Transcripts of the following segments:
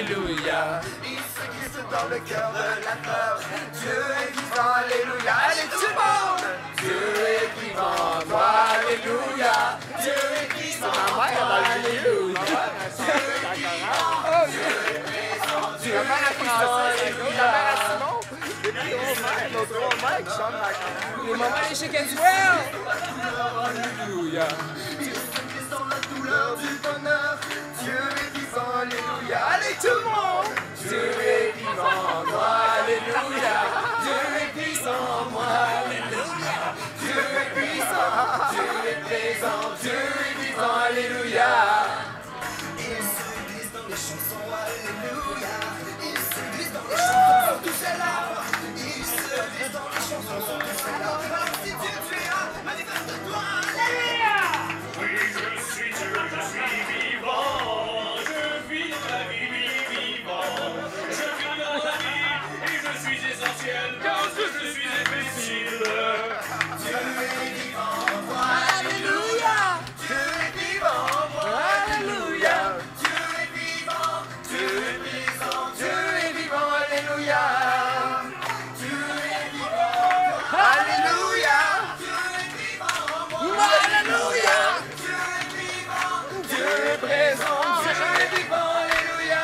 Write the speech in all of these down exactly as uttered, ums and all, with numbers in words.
alléluia. Il se glisse dans le cœur de la peur. Dieu est vivant, alléluia. Allez tout le monde! Dieu est vivant, toi, alléluia. Dieu est vivant, toi, alléluia. Dieu est vivant, Dieu est présent, Dieu est vivant, alléluia. Nos gros mecs chantent la canne. Les mamans les chicken swell. Alléluia. Dieu se glisse dans la douleur du bonheur. Dieu est vivant, alléluia. Allez tout le monde. Dieu est vivant, moi, alléluia. Dieu est puissant, moi, alléluia. Dieu est puissant, Dieu est présent, Dieu est vivant, alléluia. Il se glisse dans les chansons, alléluia. Il se glisse dans les chansons, sur tous ces larmes. Il se glisse dans les chansons, sur tous ces larmes. Alors si Dieu tu es là, manifeste-toi, alléluia. Oui, je suis Dieu, je suis vivant. Je vis dans la vie, vivant. Je vis dans la vie et je suis essentiel parce que je suis invincible. Dieu est vivant, moi, alléluia. Dieu est vivant, moi, alléluia. Dieu est vivant, Dieu est présent, Dieu est vivant, alléluia. Dieu est vivant, alléluia. Dieu est vivant, moi, alléluia. Dieu est vivant, Dieu est présent, Dieu est vivant, alléluia.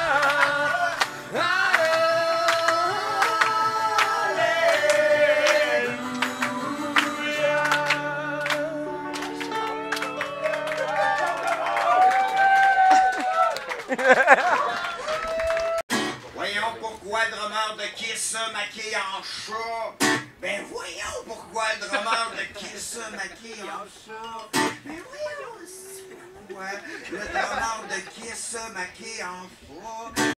Voyons pourquoi le drummer de Kiss se maquille en chat. Ben voyons pourquoi le drummer de Kiss se maquille en chat. Ben voyons aussi pourquoi le drummer de Kiss se maquille en chat.